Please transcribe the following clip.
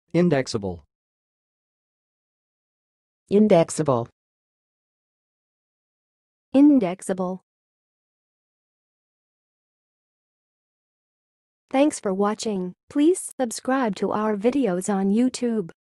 Indexable. Indexable. Indexable. Thanks for watching. Please subscribe to our videos on YouTube.